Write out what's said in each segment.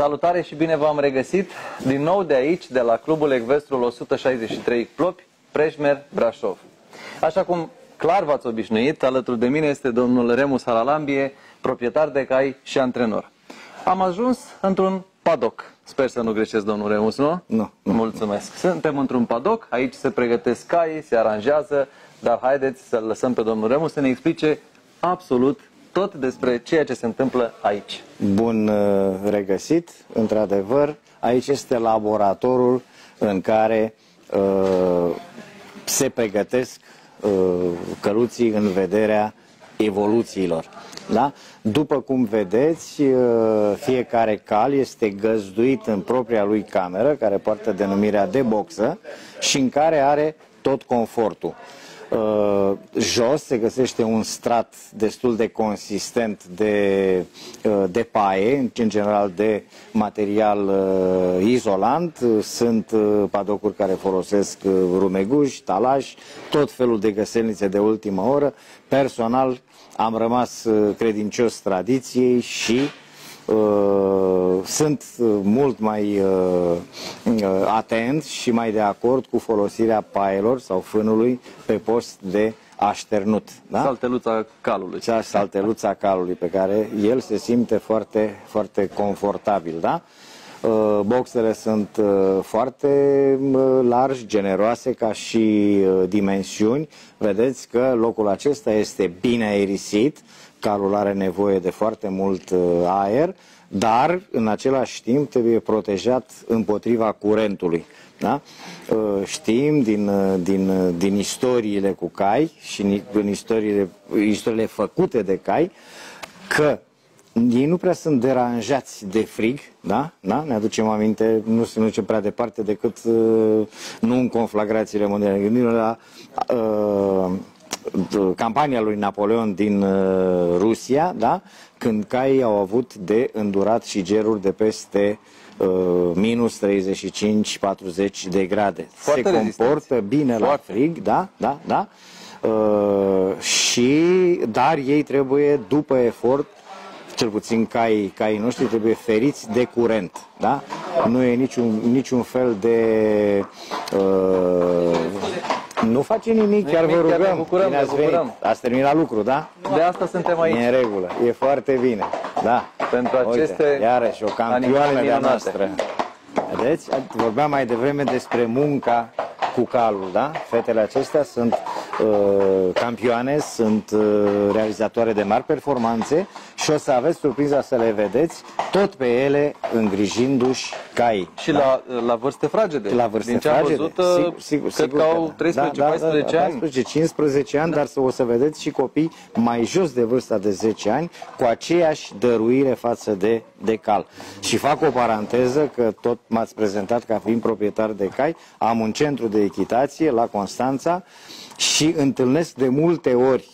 Salutare și bine v-am regăsit din nou de aici, de la Clubul Ecvestrul 163 Plopi, Prejmer, Brașov. Așa cum clar v-ați obișnuit, alături de mine este domnul Remus Haralambie, proprietar de cai și antrenor. Am ajuns într-un padoc. Sper să nu greșesc, domnul Remus, nu? Nu. Mulțumesc. Suntem într-un padoc, aici se pregătesc caii, se aranjează, dar haideți să-l lăsăm pe domnul Remus să ne explice absolut tot despre ceea ce se întâmplă aici. Bun regăsit, într-adevăr, aici este laboratorul în care se pregătesc căluții în vederea evoluțiilor. Da? După cum vedeți, fiecare cal este găzduit în propria lui cameră, care poartă denumirea de boxă și în care are tot confortul. Jos se găsește un strat destul de consistent de paie, în general de material izolant. Sunt padocuri care folosesc rumeguși, talași, tot felul de găselnițe de ultimă oră. Personal am rămas credincios tradiției și sunt mult mai atent și mai de acord cu folosirea paielor sau fânului pe post de așternut. Da? Salteluța calului. Salteluța calului, pe care el se simte foarte, foarte confortabil. Da? Boxele sunt foarte largi, generoase ca și dimensiuni. Vedeți că locul acesta este bine aerisit, calul are nevoie de foarte mult aer, dar în același timp trebuie protejat împotriva curentului. Da? Știm din istoriile cu cai și din istoriile făcute de cai că ei nu prea sunt deranjați de frig, da? Da? Ne aducem aminte, nu se duce prea departe decât nu în conflagrațiile mondiale. Gândim la campania lui Napoleon din Rusia, da? Când caii au avut de îndurat și geruri de peste minus 35-40 de grade. Foarte se comportă bine la frig, da? Da? Da? Dar ei trebuie, după efort, cel puțin caii noștri trebuie feriți de curent. Da? Nu e niciun fel de... nu face nimic, chiar vă rugăm. Bine ați venit. Ați terminat lucru, da? De asta suntem aici. E în regulă, e foarte bine. Da. Pentru aceste... Uite, iarăși, o campioană de-a noastră. Vedeți? Vorbeam mai devreme despre munca cu calul, da? Fetele acestea sunt campioane, sunt realizatoare de mari performanțe și o să aveți surpriza să le vedeți tot pe ele îngrijindu-și caii. Și da? la vârste fragede. La vârste din ce am fragede. văzut, sigur, cred că au 13-14 ani. 14-15 ani, dar o să vedeți și copii mai jos de vârsta de 10 ani cu aceeași dăruire față de cal. Și fac o paranteză, că tot m-ați prezentat ca fiind proprietar de cai. Am un centru de echitație la Constanța și întâlnesc de multe ori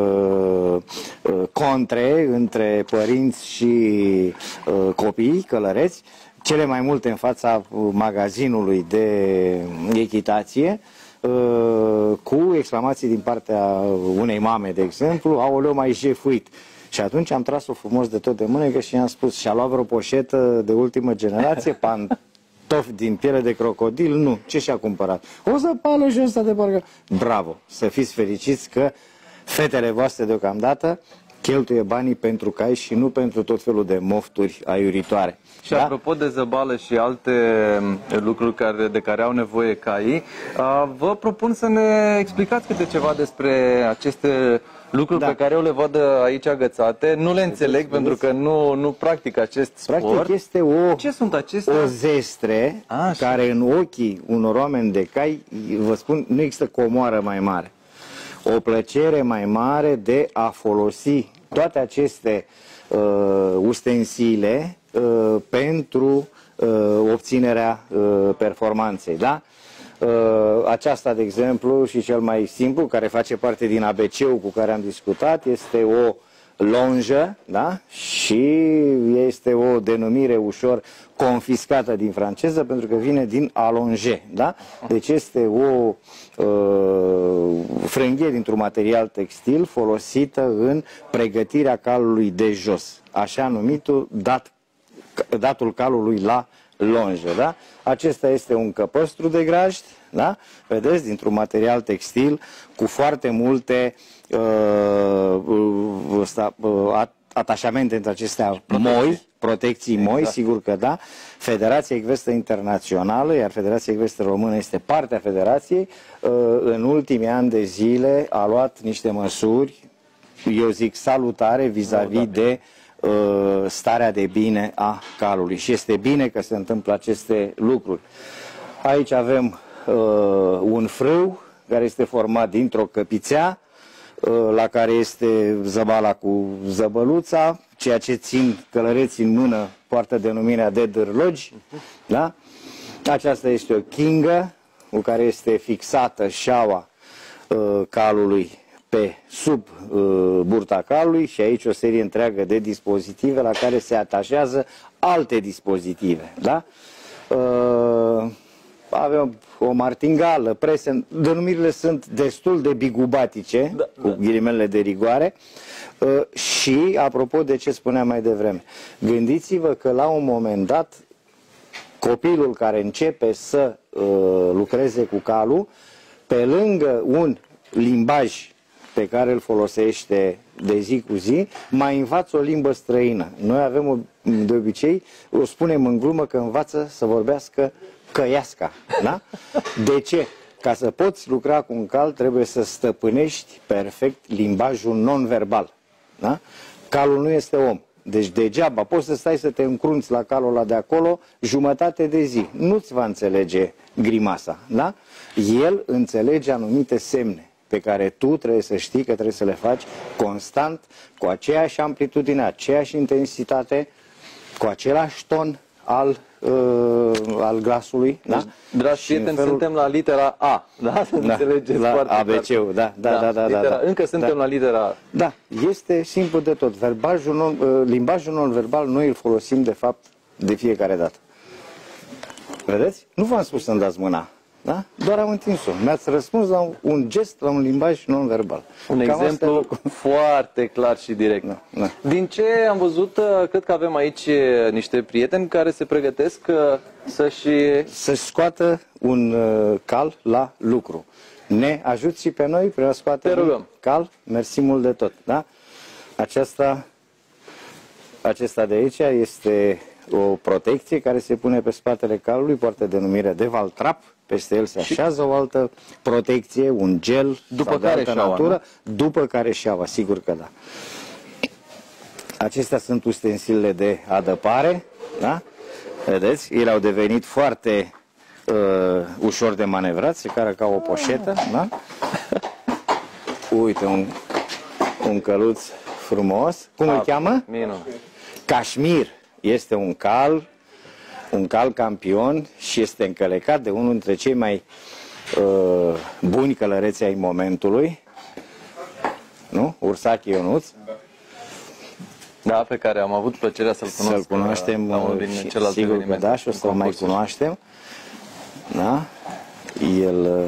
contre între părinți și copii călăreți, cele mai multe în fața magazinului de echitație, cu exclamații din partea unei mame, de exemplu: aoleu, mai jefuit. Și atunci am tras-o frumos de tot de mânecă și i-am spus: și-a luat vreo poșetă de ultimă generație, pantofi din piele de crocodil? Nu. Ce și-a cumpărat? O zăpală și ăsta de parcă... Bravo! Să fiți fericiți că fetele voastre deocamdată cheltuie banii pentru cai și nu pentru tot felul de mofturi aiuritoare. Și da? Apropo de zăbală și alte lucruri de care au nevoie caii, vă propun să ne explicați câte ceva despre aceste lucruri pe care eu le văd aici agățate. Nu le înțeleg pentru că nu practic acest sport. Practic este ce sunt acestea? O zestre care în ochii unor oameni de cai, vă spun, nu există comoară mai mare. O plăcere mai mare de a folosi toate aceste ustensile pentru obținerea performanței. Da? Aceasta, de exemplu, și cel mai simplu, care face parte din ABC-ul cu care am discutat, este o longă, da? Și este o denumire ușor confiscată din franceză pentru că vine din allonger, da? Deci este o frânghie dintr-un material textil folosită în pregătirea calului de jos, așa numitul dat datul calului la lonjă. Da? Acesta este un căpăstru de grajd, da? Vedeți, dintr-un material textil cu foarte multe atașamente între acestea moi, protecții moi, exact. Sigur că da. Federația Ecvestă Internațională, iar Federația Ecvestă Română este partea Federației, în ultimii ani de zile a luat niște măsuri, eu zic salutare, vis-a-vis de starea de bine a calului. Și este bine că se întâmplă aceste lucruri. Aici avem un frâu care este format dintr-o căpițea, la care este zăbala cu zăbăluța, ceea ce țin călăreții în mână poartă denumirea de dârlogi. Da? Aceasta este o chingă cu care este fixată șaua calului pe sub burta calului și aici o serie întreagă de dispozitive la care se atașează alte dispozitive. Da? Avem o martingală, prese, denumirile sunt destul de bigubatice, da, cu ghilimele de rigoare. Și, apropo de ce spuneam mai devreme, gândiți-vă că la un moment dat copilul care începe să lucreze cu calul, pe lângă un limbaj pe care îl folosește de zi cu zi, mai învață o limbă străină. Noi avem de obicei, o spunem în glumă că învață să vorbească căiasca. Da? De ce? Ca să poți lucra cu un cal, trebuie să stăpânești perfect limbajul non-verbal. Da? Calul nu este om. Deci degeaba poți să stai să te încrunți la calul ăla de acolo jumătate de zi. Nu-ți va înțelege grimasa. Da? El înțelege anumite semne pe care tu trebuie să știi că trebuie să le faci constant, cu aceeași amplitudine, aceeași intensitate, cu același ton al glasului. Da? Dragi prieteni, suntem la litera A, da? Să înțelegeți foarte ABC-ul, da. Încă suntem la litera A. Da, este simplu de tot. Limbajul non-verbal noi îl folosim, de fapt, de fiecare dată. Vedeți? Nu v-am spus să-mi dați mâna. Da? Doar am întins-o. Mi-ați răspuns la un gest, la un limbaj non-verbal. Un exemplu foarte clar și direct. Da. Din ce am văzut, cred că avem aici niște prieteni care se pregătesc să-și scoată un cal la lucru. Ne ajuți și pe noi prin a scoate un cal? Mersi mult de tot. Da? Acesta de aici este o protecție care se pune pe spatele calului, poartă denumirea de valtrap. Peste el se așează o altă protecție, un gel după care șaua, natură, după care șaua, sigur că da. Acestea sunt ustensilele de adăpare, da? Vedeți? Ele au devenit foarte ușor de manevrat, se cară ca o poșetă, da? Uite, un căluț frumos. Cum îl cheamă? Cașmir. Este un cal campion și este încălecat de unul dintre cei mai buni călăreți ai momentului, nu? Ursache Ionuț. Da, pe care am avut plăcerea să-l cunosc. Să-l cunoaștem, sigur că da, și o să-l mai cunoaștem. Da? El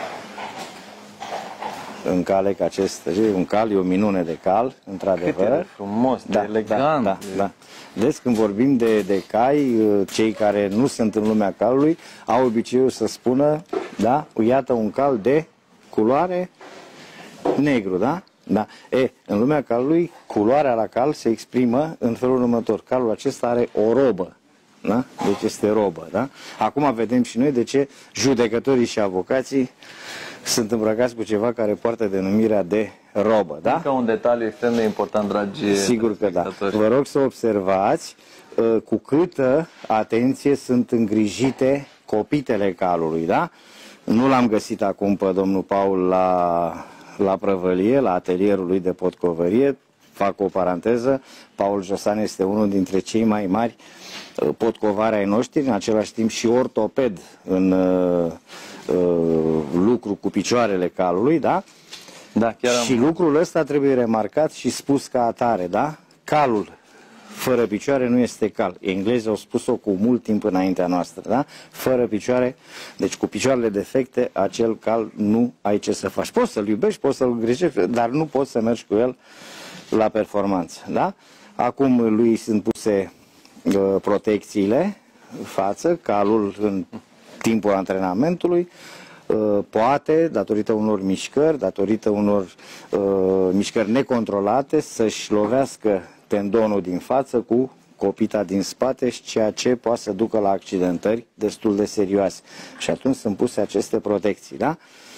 încalec un cal, e o minune de cal, într-adevăr. Cât e frumos, elegant. Da. Deci când vorbim de cai, cei care nu sunt în lumea calului au obiceiul să spună, da, iată un cal de culoare negru, da? Da. În lumea calului, culoarea la cal se exprimă în felul următor. Calul acesta are o robă. Da? Deci este robă. Da? Acum vedem și noi de ce judecătorii și avocații sunt îmbrăcați cu ceva care poartă denumirea de robă. Da? Încă un detaliu extrem de important, dragi. Sigur că da. Vă rog să observați cu câtă atenție sunt îngrijite copitele calului. Da? Nu l-am găsit acum pe domnul Paul la prăvălie, la atelierul lui de potcovărie. Fac o paranteză. Paul Josan este unul dintre cei mai mari potcovari ai noștri, în același timp și ortoped în lucru cu picioarele calului, da? Da, chiar și lucrul ăsta trebuie remarcat și spus ca atare, da? Calul fără picioare nu este cal. Englezii au spus-o cu mult timp înaintea noastră, da? Fără picioare, deci cu picioarele defecte, acel cal nu ai ce să faci. Poți să-l iubești, poți să-l greșești, dar nu poți să mergi cu el la performanță, da? Acum lui sunt puse protecțiile față, calul în timpul antrenamentului poate, datorită unor mișcări, datorită unor mișcări necontrolate, să-și lovească tendonul din față cu copita din spate, ceea ce poate să ducă la accidentări destul de serioase. Și atunci sunt puse aceste protecții, da?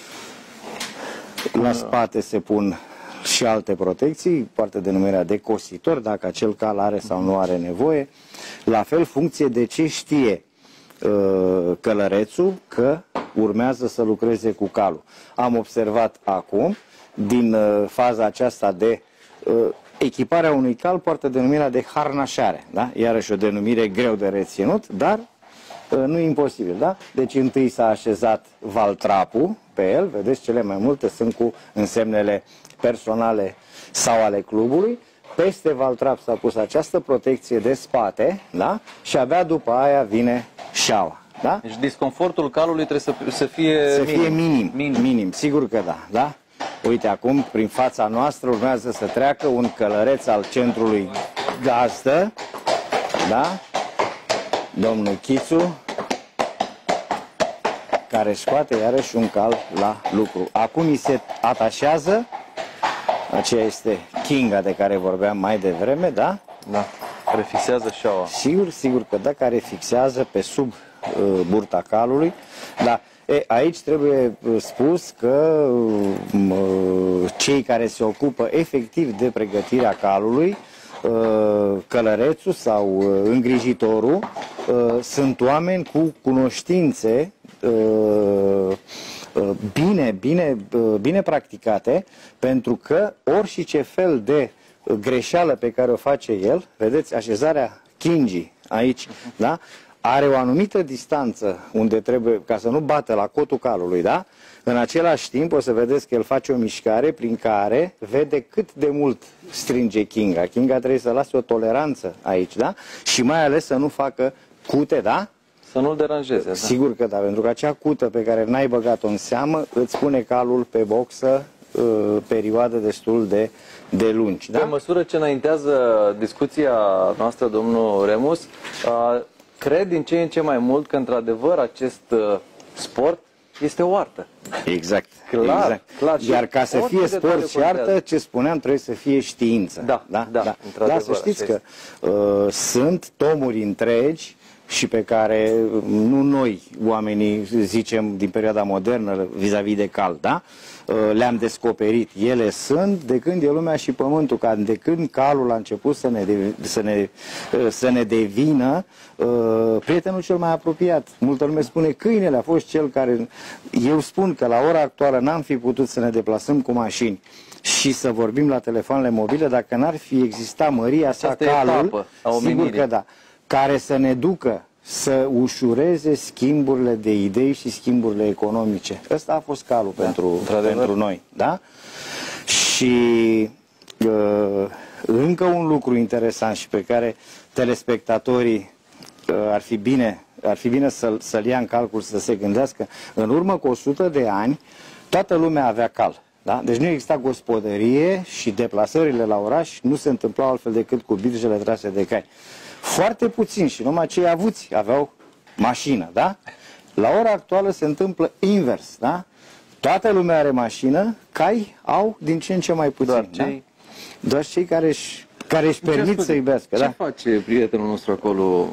La spate se pun și alte protecții, poartă denumirea de cositor, dacă acel cal are sau nu are nevoie. La fel, funcție de ce știe călărețul că urmează să lucreze cu calul. Am observat acum, din faza aceasta de echiparea unui cal, poartă denumirea de harnașare, da? Iarăși o denumire greu de reținut, dar nu e imposibil, da? Deci întâi s-a așezat valtrapul pe el, vedeți, cele mai multe sunt cu însemnele personale sau ale clubului. Peste valtrap s-a pus această protecție de spate, da? Și abia după aia vine șaua, da? Deci disconfortul calului trebuie să fie minim, sigur că da, da? Uite, acum, prin fața noastră urmează să treacă un călăreț al centrului gazdă, da? Domnul Chițu, care scoate iarăși un cal la lucru. Acum îi se atașează, aceea este kinga de care vorbeam mai devreme, da? Da, care fixează șaua. Sigur că da, care fixează pe sub burta calului, da. Aici trebuie spus că cei care se ocupă efectiv de pregătirea calului, călărețul sau îngrijitorul, sunt oameni cu cunoștințe bine practicate, pentru că orice ce fel de greșeală pe care o face el, vedeți, așezarea kingii aici, da? Are o anumită distanță unde trebuie, ca să nu bată la cotul calului, da? În același timp o să vedeți că el face o mișcare prin care vede cât de mult stringe kinga. Kinga trebuie să lase o toleranță aici, da? Și mai ales să nu facă cute, da? Să nu-l deranjeze, da? Sigur că da, pentru că acea cută pe care n-ai băgat-o în seamă îți pune calul pe boxă perioade destul de lungi, da? Pe măsură ce înaintează discuția noastră, domnul Remus, cred din ce în ce mai mult că, într-adevăr, acest sport este o artă. Exact. Clar. Iar ca să fie sport și artă, ce spuneam, trebuie să fie știință. Da, să știți că sunt tomuri întregi și pe care nu noi, oamenii, zicem din perioada modernă vis-a-vis de cal, da? Le-am descoperit. Ele sunt de când e lumea și pământul, de când calul a început să ne devină prietenul cel mai apropiat. Multă lume spune câinele a fost cel care... Eu spun că la ora actuală n-am fi putut să ne deplasăm cu mașini și să vorbim la telefoanele mobile dacă n-ar fi existat măria sa calul, sigur că da, care să ne ducă să ușureze schimburile de idei și schimburile economice. Ăsta a fost calul pentru noi. Da? Și încă un lucru interesant și pe care telespectatorii ar fi bine să-l ia în calcul, să se gândească. În urmă cu 100 de ani, toată lumea avea cal. Da? Deci nu exista gospodărie și deplasările la oraș nu se întâmplau altfel decât cu birjele trase de cai. Foarte puțin și numai cei avuți aveau mașină, da? La ora actuală se întâmplă invers, da? Toată lumea are mașină, cai au din ce în ce mai puțin. Doar cei care își permit să iubească. Ce face prietenul nostru acolo?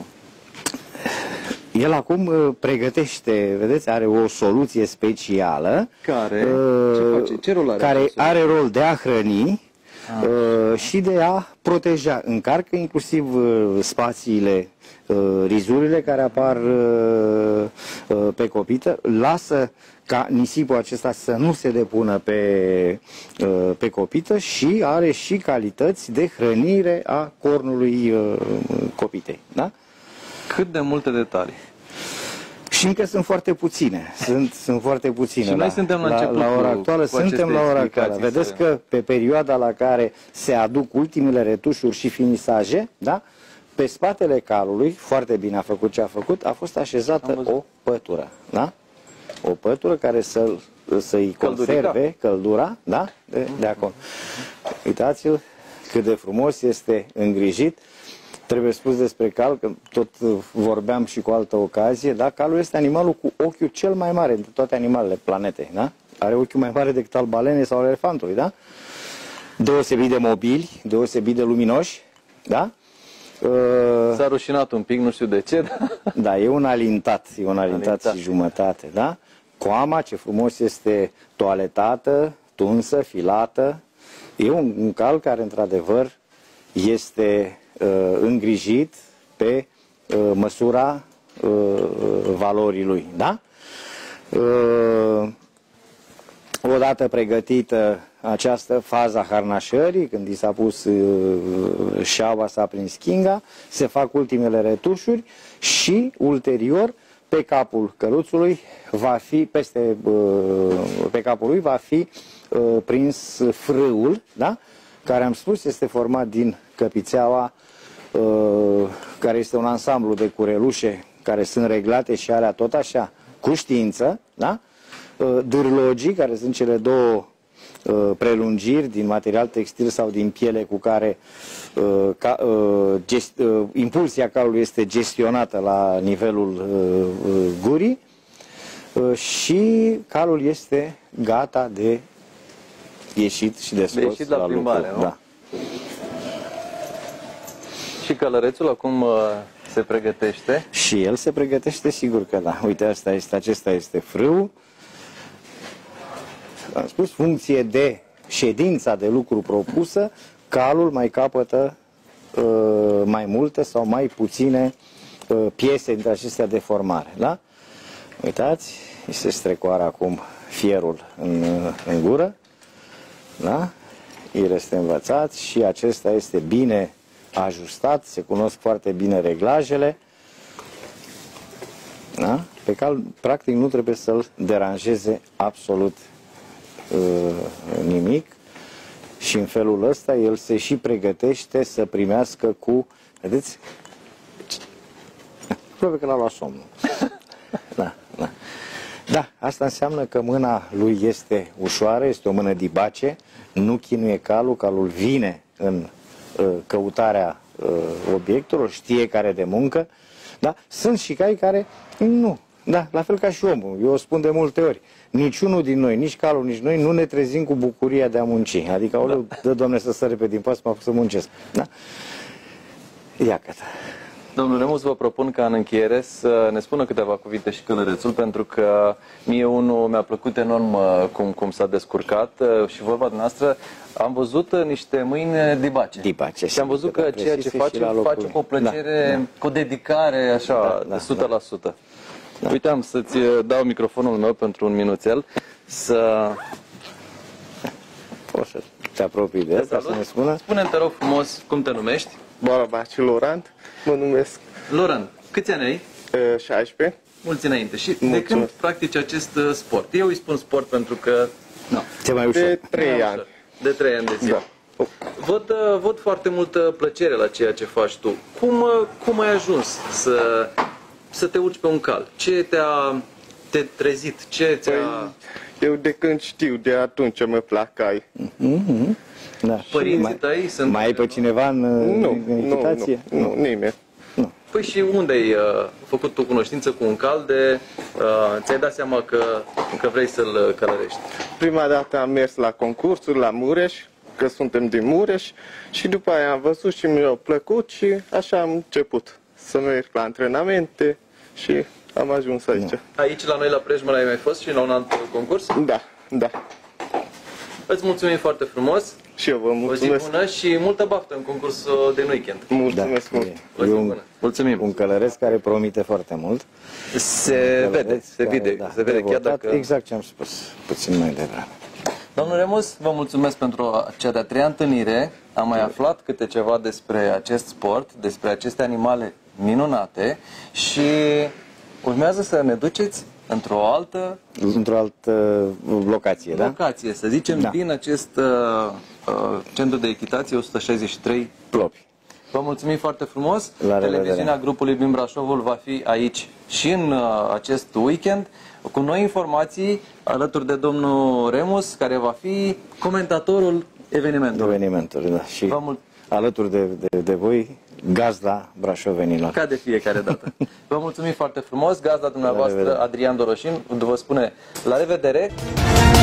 El acum pregătește, vedeți, are o soluție specială care, ce face? Ce rol are? Care are rol de a hrăni și de a proteja. Încarcă inclusiv spațiile, rizurile care apar pe copită, lasă ca nisipul acesta să nu se depună pe copită și are și calități de hrănire a cornului copitei. Da? Cât de multe detalii. Și încă sunt foarte puține. Sunt foarte puține. Și noi suntem la început. La ora actuală suntem la ora actuală. Vedeți că pe perioada la care se aduc ultimele retușuri și finisaje, da? Pe spatele calului, foarte bine a făcut ce a făcut, a fost așezată o pătură. Da? O pătură care să-i conserve căldura, da? De acolo. Uitați-l cât de frumos este îngrijit. Trebuie spus despre cal, că tot vorbeam și cu altă ocazie, da? Calul este animalul cu ochiul cel mai mare dintre toate animalele planetei, da? Are ochiul mai mare decât al balenei sau al elefantului, da? Deosebit de mobili, deosebit de luminoși, da? S-a rușinat un pic, nu știu de ce, dar... Da, e un alintat și jumătate, da? Coama, ce frumos este toaletată, tunsă, filată. E un cal care, într-adevăr, este îngrijit pe măsura valorii lui, da? Odată pregătită această faza harnașării, când i s-a pus șaua, s-a prins chinga, se fac ultimele retușuri și ulterior pe capul căruțului va fi, pe capul lui va fi prins frâul, da? Care am spus este format din căpițeaua, care este un ansamblu de curelușe care sunt reglate și alea tot așa cu știință, da? Dârlogii, care sunt cele două prelungiri din material textil sau din piele cu care impulsia calului este gestionată la nivelul gurii și calul este gata de ieșit și de scos la plimbare, lucru. nu? Da. Și călărețul acum se pregătește? Și el se pregătește, sigur că da. Uite, acesta este frâul. Am spus, funcție de ședința de lucru propusă, calul mai capătă mai multe sau mai puține piese dintre acestea de formare. Da? Uitați, îi se strecoară acum fierul în gură. Da? El este învățat și acesta este bine ajustat, se cunosc foarte bine reglajele. Da? Pe cal, practic, nu trebuie să-l deranjeze absolut nimic și în felul ăsta el se și pregătește să primească cu, vedeți? Probabil că l-a luat somnul. Da, da. Da, asta înseamnă că mâna lui este ușoară, este o mână dibace, nu chinuie calul, calul vine în căutarea obiectelor, știe care de muncă, da? Sunt și cai care nu, da, la fel ca și omul, eu o spun de multe ori, niciunul din noi, nici calul, nici noi, nu ne trezim cu bucuria de a munci, adică, aoleu, dă Doamne să sări pe din pas, mă fac să muncesc, da? Iată. Domnul Remus, vă propun ca în încheiere să ne spună câteva cuvinte și călărețul, pentru că mie unul mi-a plăcut enorm cum s-a descurcat și vorba dumneavoastră, am văzut niște mâini dibace. Și am văzut că ceea ce face cu o plăcere, da, cu o dedicare, așa, de 100%. Da. Uite, am să-ți dau microfonul meu pentru un minuțel, să... Poți să te apropii de asta, să ne spună? Spune-mi, te rog frumos, cum te numești? Barabaci Laurent, mă numesc. Laurent, câți ani ai? 16. Mulți înainte. Și de când practici acest sport? Eu îi spun sport pentru că... No. Ce mai ușor. De 3 ani. De 3 ani de zi. Da. Văd foarte multă plăcere la ceea ce faci tu. Cum ai ajuns să te urci pe un cal? Ce te-a trezit? Ce ți-a... Eu de când știu, de atunci mă plac cai. Da. Părinții tăi sunt... Mai ai pe cineva în echitație? Nu, nimeni. Nu. Păi și unde ai făcut tu cunoștință cu un cal de... ți-ai dat seama că vrei să-l călărești? Prima dată am mers la concursuri la Mureș, că suntem din Mureș, și după aia am văzut și mi-a plăcut și așa am început să merg la antrenamente și am ajuns aici. Aici la noi la Prejmăr ai mai fost și la un alt concurs? Da, da. Îți mulțumim foarte frumos. Și eu vă mulțumesc. O zi bună și multă baftă în concursul de weekend. Mulțumesc mult. Mulțumim. Un călăreț care promite foarte mult. Se vede chiar dacă... Exact ce am spus puțin mai devreme. Domnul Remus, vă mulțumesc pentru cea de-a treia întâlnire. Am mai aflat câte ceva despre acest sport, despre aceste animale minunate și urmează să ne duceți într-o altă locație, da? Locație, să zicem, da, din acest centru de echitație 163 Plopi. Vă mulțumim foarte frumos. Televiziunea grupului BIM Brașovul va fi aici și în acest weekend cu noi informații alături de domnul Remus, care va fi comentatorul evenimentului. Da. Și alături de voi gazda brașovenilor. Ca de fiecare dată. Vă mulțumim foarte frumos. Gazda dumneavoastră, Adrian Doroșin, vă spune la revedere.